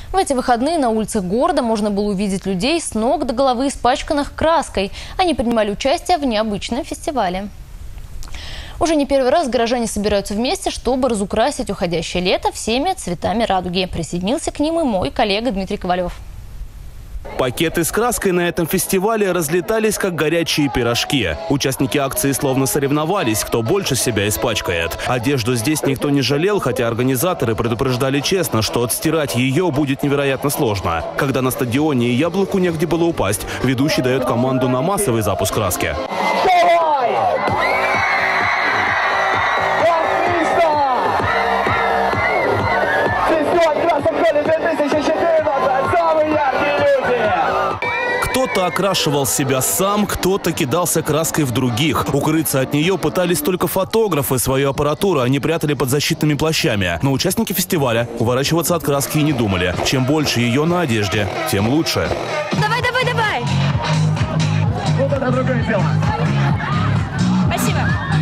В эти выходные на улицах города можно было увидеть людей с ног до головы испачканных краской. Они принимали участие в необычном фестивале. Уже не первый раз горожане собираются вместе, чтобы разукрасить уходящее лето всеми цветами радуги. Присоединился к ним и мой коллега Дмитрий Ковалев. Пакеты с краской на этом фестивале разлетались, как горячие пирожки. Участники акции словно соревновались, кто больше себя испачкает. Одежду здесь никто не жалел, хотя организаторы предупреждали честно, что отстирать ее будет невероятно сложно. Когда на стадионе Яблоку негде было упасть, ведущий дает команду на массовый запуск краски. Кто-то окрашивал себя сам, кто-то кидался краской в других. Укрыться от нее пытались только фотографы. Свою аппаратуру они прятали под защитными плащами. Но участники фестиваля уворачиваться от краски и не думали. Чем больше ее на одежде, тем лучше. Давай, давай, давай! Вот это другое дело. Спасибо.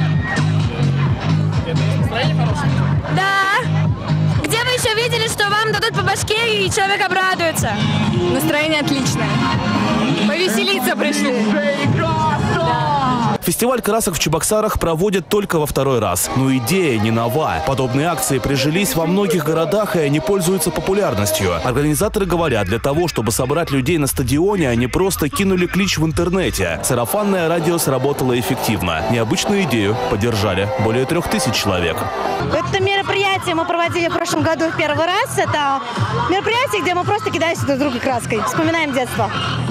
Это настроение хорошее? Да. Где вы еще видели, что вам дадут по башке и человек обрадуется? Настроение отличное. Повеселиться пришли. Фестиваль красок в Чебоксарах проводят только во второй раз. Но идея не нова. Подобные акции прижились во многих городах, и они пользуются популярностью. Организаторы говорят, для того, чтобы собрать людей на стадионе, они просто кинули клич в интернете. Сарафанное радио сработало эффективно. Необычную идею поддержали более 3000 человек. Это мероприятие мы проводили в прошлом году в первый раз. Это мероприятие, где мы просто кидаемся друг друга краской. Вспоминаем детство.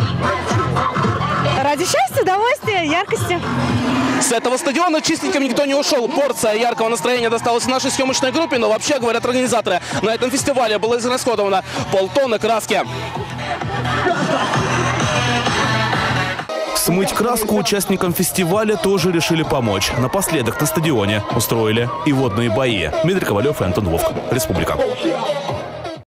Ради счастья, удовольствия, яркости. С этого стадиона чистеньким никто не ушел. Порция яркого настроения досталась нашей съемочной группе, но вообще, говорят организаторы, на этом фестивале было израсходовано 500 тонн краски. Смыть краску участникам фестиваля тоже решили помочь. Напоследок на стадионе устроили и водные бои. Дмитрий Ковалев и Антон Вовк. Республика.